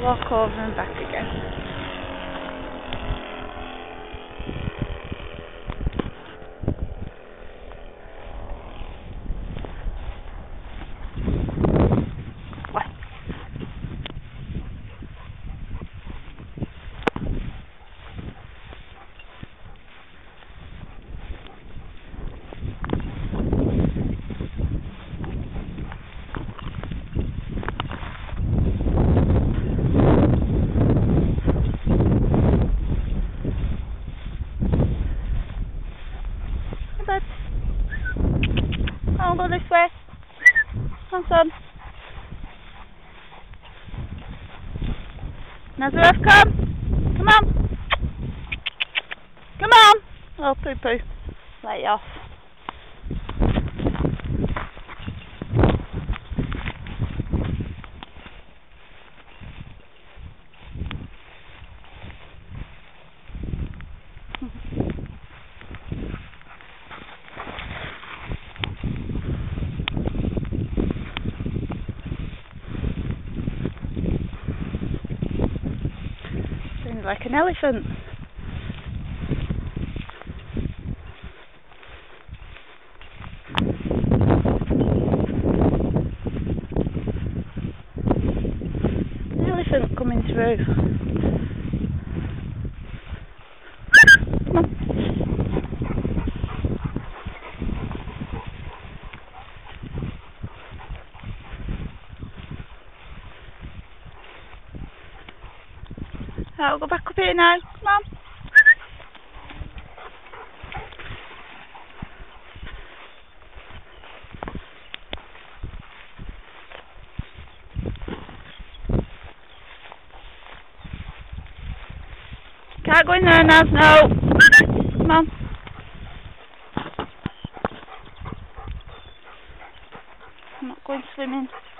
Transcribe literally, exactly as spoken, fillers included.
walk over and back again. I'll go this way. Come on, son. Nazareth, come. Come on. Come on. Oh, poo poo. Let you off. Sounds like an elephant. An elephant coming through. Come on. I'll go back up here now. Come on. Can't go in there now. No. Come on. I'm not going swimming.